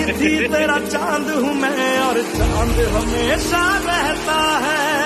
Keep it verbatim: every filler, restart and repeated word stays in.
थी तेरा चांद हूँ मैं और चांद हमेशा रहता है।